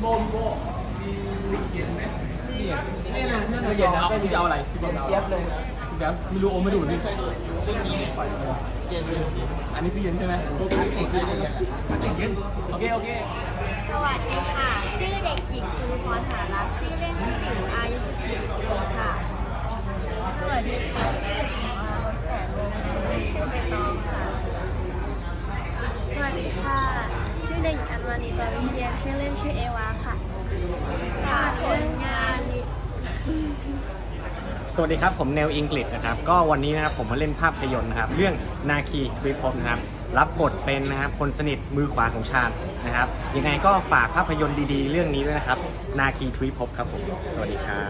ไม่นานเมื่อเย็นเอาจะเอาอะไรเจี๊ยบเลยเดี๋ยวไม่รู้โอไม่ดูดิอันนี้คือเย็นใช่ไหมเย็นโอเคสวัสดีค่ะชื่อเด็กหญิงสุริพรหารักชื่อเล่นชื่อหญิงอายุ14 ปีค่ะสวัสดีค่ะชื่อเด็กหญิงวรสแสนวงศ์ชื่อเล่นชื่อใบตองค่ะสวัสดีค่ะชื่อเด็กหญิงอัญวานีตอวิเชียนชื่อเล่นชื่อเอวาค่ะผลงานสวัสดีครับผมแนวอังกฤษนะครับก็วันนี้นะครับผมมาเล่นภาพยนตร์นะครับเรื่องนาคีทวิภพนะครับรับบทเป็นนะครับคนสนิทมือขวาของชาญนะครับยังไงก็ฝากภาพยนตร์ดีๆเรื่องนี้ด้วยนะครับนาคีทวิภพครับผมสวัสดีครับ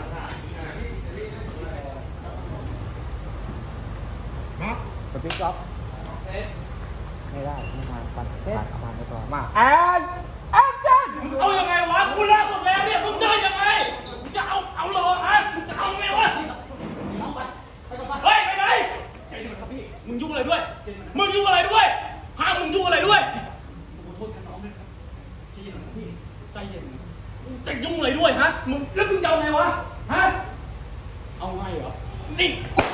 กดปิ๊กจ๊อบไม่ได้ไม่มาปัดไปก่อนมาแอนจันเอายังไงวะกูรักหมดแล้วเนี่ยมึงได้ยังไงจะเอาโลฮะมึงจะเอาไงวะเฮ้ยไปไหนใจเย็นครับพี่มึงยุ่งอะไรด้วยมึงยุ่งอะไรด้วยพามึงยุ่งอะไรด้วยขอโทษครับน้องด้วยครับใจเย็นครับพี่ใจเย็นจะยุ่งอะไรด้วยฮะมึงแล้วมึงจะเอาไงวะฮะเอาไงเหรอนี่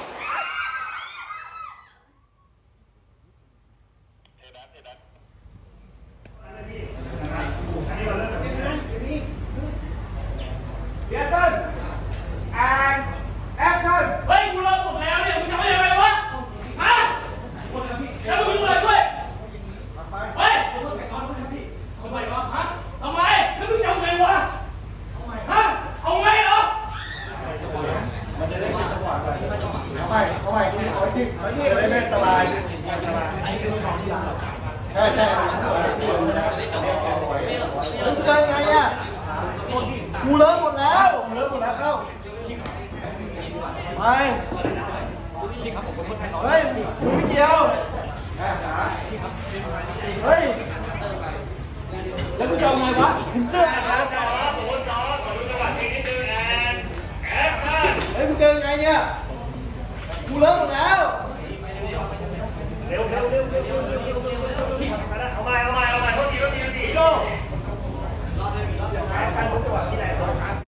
เดี๋ยวต้นแอนแอคชั่นเฮ้ยกูเลิกหมดแล้วเนี่ยมึงทำยังไงวะฮะแล้วมึงยุ่งอะไรด้วยเฮ้ยขอโทษแขกน้อยด้วยครับพี่ทำไมวะฮะทำไมแล้วมึงจะเอาไงวะฮะเอาไงเหรอมันจะได้กินจังหวะไปเอาไปที่จะได้ไม่อันตรายใช่มึงเกินไงอ่ะกูเลิกหมดแล้วเข้าไปเฮ้ยมึงไม่เกี่ยว